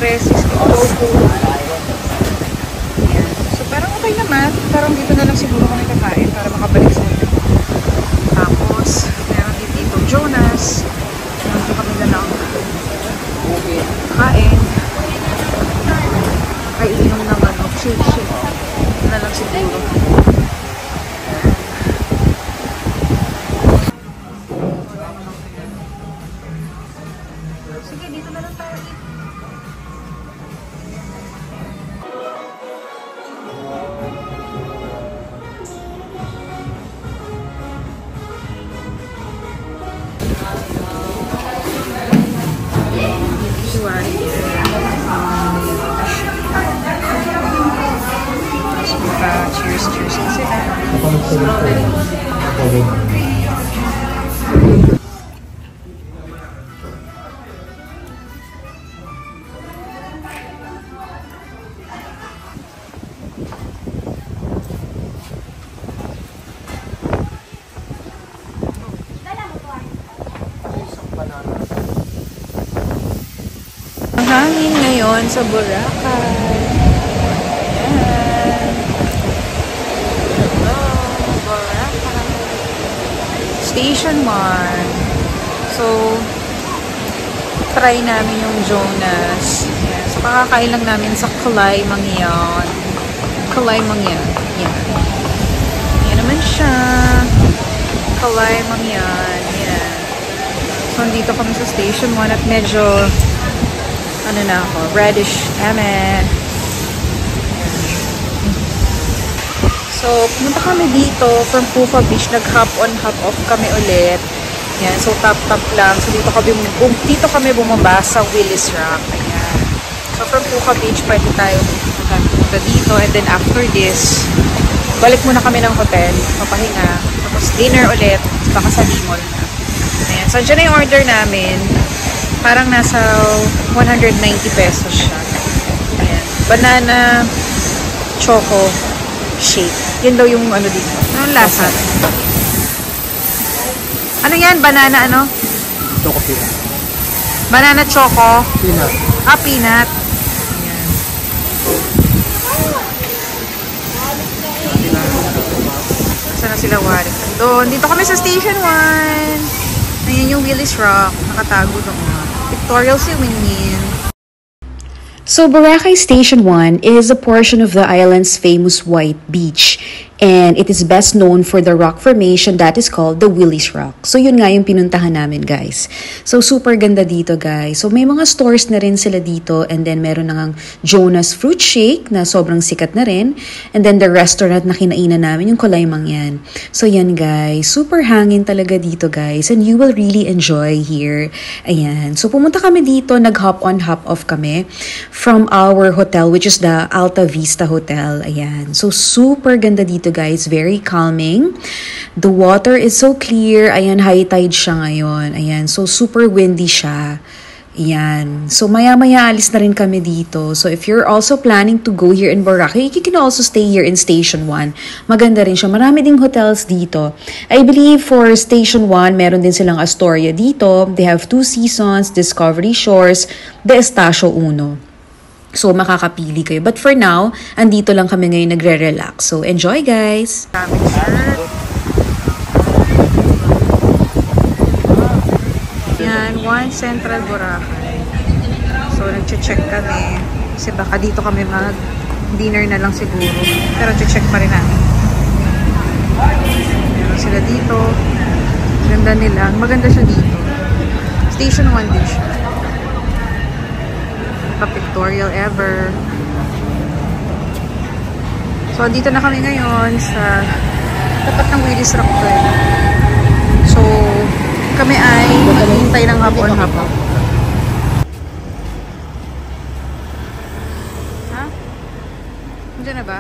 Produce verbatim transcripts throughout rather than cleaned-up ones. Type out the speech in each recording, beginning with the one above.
Paresis Falls. Ayan. So, parang okay naman. Parang dito na lang siguro kami kakain para makabalik sa hotel. Tapos, meron din dito Jonas. Dito kami na lang kain. Ay, inom ng ano, shake shake. Dito na lang siguro. Sige, dito na lang tayo. Cheers, cheers kasi na. Strawberry. Ang hangin ngayon sa Boracay. Station one. So, try namin yung Jonas. Yan. So, kakakain lang namin sa Kalay Mangyan. Kalay Mangyan. Yan. Yan naman siya. Kalay Mangyan. Yan. So, dito kami sa Station one at medyo ano na ako, reddish. Eme. So, pumunta kami dito from Pufa Beach. Nag-hop on, hop off kami ulit. Yan. So, top-top lang. So, dito kami, bum dito kami bumaba sa Willis Rock. Ayan. So, from Pufa Beach, pwede tayo pumunta dito. And then, after this, balik muna kami ng hotel. Papahinga. Tapos, dinner ulit. Baka sa Limol na. Ayan. So, dyan na yung order namin. Parang nasa one hundred ninety pesos siya. Ayan. Banana choco shake. Yun daw yung ano dito. Anong lasa? Ano yan? Banana ano? Choco peanut. Banana choco? Peanut. Ah, peanut. Ayan. Saan na sila wari? Doon. Dito kami sa Station one. Ayan yung Willis Rock. Nakatago doon. Victorial swimming in. So, Boracay Station one is a portion of the island's famous white beach, and it is best known for the rock formation that is called the Willis Rock. So, yun nga yung pinuntahan namin, guys. So, super ganda dito, guys. So, may mga stores na rin sila dito, and then meron na ngang Jonas Fruit Shake na sobrang sikat na rin, and then the restaurant na kinainan namin, yung Kalay Mangyan. So, yan, guys. Super hangin talaga dito, guys, and you will really enjoy here. Ayan. So, pumunta kami dito, nag-hop on, hop off kami from our hotel, which is the Alta Vista Hotel. Ayan. So, super ganda dito, guys. Very calming. The water is so clear. Ayan, high tide siya ngayon. Ayan. So, super windy siya. Ayan. So, maya-maya alis na rin kami dito. So, if you're also planning to go here in Boracay, you can also stay here in Station one. Maganda rin siya. Marami ding hotels dito. I believe for Station one, meron din silang Astoria dito. They have Two Seasons, Discovery Shores, De Estacio Uno. So, makakapili kayo. But for now, andito lang kami ngayon nagre-relax. So, enjoy, guys! Yan, One Central Boracay. So, nag-check kami. Kasi baka dito kami mag-dinner na lang siguro. Pero check pa rin namin. Meron sila dito. Ganda nila. Maganda siya dito. Station one din siya. Pictorial ever. So, dito na kami ngayon sa tapat ng Willis Rock. So, kami ay maghihintay ng hapon hapon. Ha? Nandiyan na ba?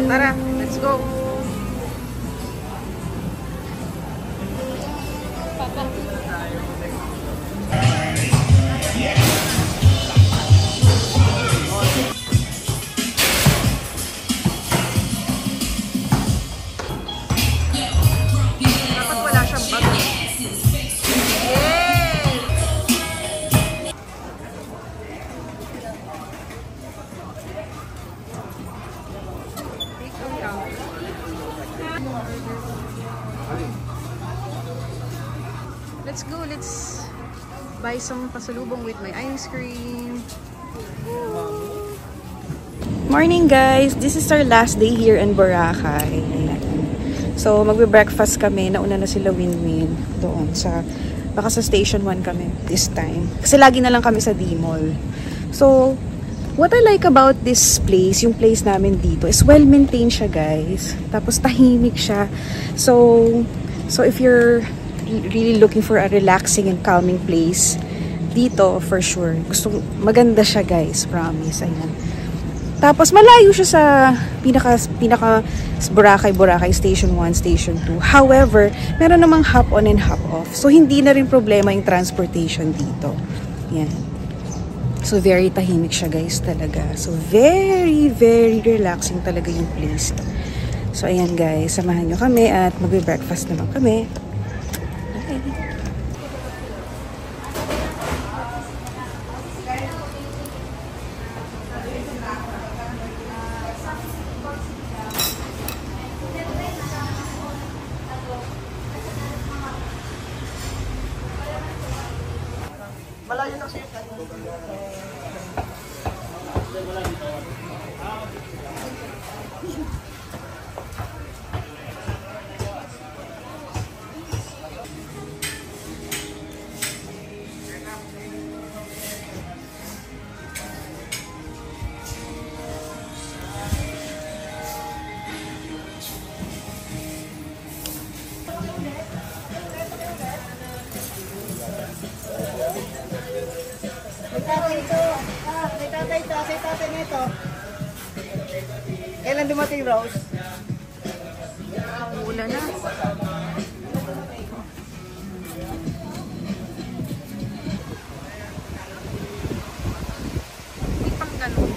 Tara, let's go. Dapat wala siyang bag. Let's go, let's buy some pasalubong with my ice cream. Morning guys! This is our last day here in Boracay. Ayan. So magbe-breakfast kami. Nauna na sila Winwin doon sa, baka sa Station one kami this time. Kasi lagi na lang kami sa D-Mall. So, what I like about this place, yung place namin dito, is well-maintained siya guys. Tapos tahimik siya. So, so if you're really looking for a relaxing and calming place, dito for sure. Gusto, maganda siya guys, promise. Ayan. Tapos malayo siya sa pinaka, pinaka Boracay, Boracay Station one, Station two. However, meron namang hop on and hop off. So, hindi na rin problema yung transportation dito. Yan. So, very tahimik siya guys talaga. So, very, very relaxing talaga yung place. So, ayan guys, samahan nyo kami at magbe-breakfast naman kami. Okay. Malayo na siya. Kailan dumating, Rose? Ulan na. Hindi pang ganun.